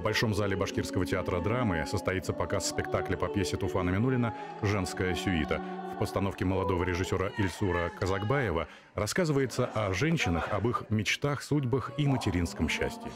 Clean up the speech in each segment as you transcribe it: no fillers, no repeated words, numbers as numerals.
В Большом зале Башкирского театра драмы состоится показ спектакля по пьесе Туфана Минулина «Женская сюита». В постановке молодого режиссера Ильсура Казакбаева рассказывается о женщинах, об их мечтах, судьбах и материнском счастье.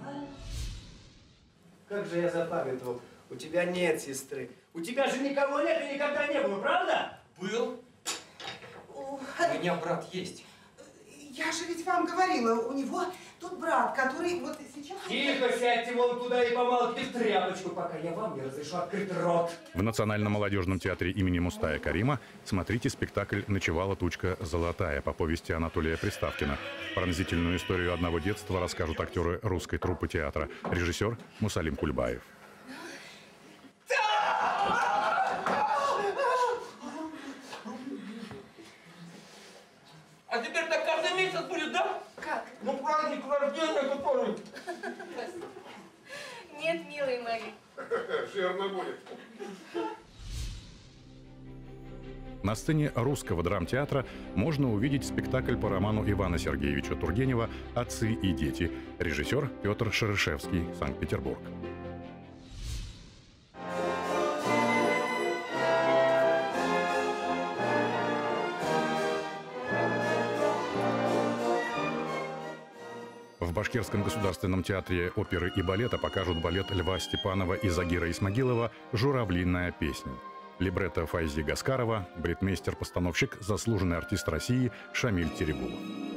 Как же я запамятовал. У тебя нет сестры. У тебя же никого нет и никогда не было, правда? Был. У меня брат есть. Я же ведь вам говорила, у него тут брат, который вот сейчас... Тихо, сядьте вон туда и помалкивайте в тряпочку, пока я вам не разрешу открыть рот. В Национальном молодежном театре имени Мустая Карима смотрите спектакль «Ночевала тучка золотая» по повести Анатолия Приставкина. Пронзительную историю одного детства расскажут актеры русской труппы театра. Режиссер Мусалим Кульбаев. А теперь так каждый месяц будет, да? Как? Ну, праздник рождения, который... Нет, милые мои. Жирно будет. На сцене русского драмтеатра можно увидеть спектакль по роману Ивана Сергеевича Тургенева «Отцы и дети». Режиссер Петр Шерышевский, Санкт-Петербург. В Башкирском государственном театре оперы и балета покажут балет Льва Степанова и Загира Исмагилова «Журавлиная песня». Либретто Файзи Гаскарова, балетмейстер-постановщик, заслуженный артист России Шамиль Терегулов.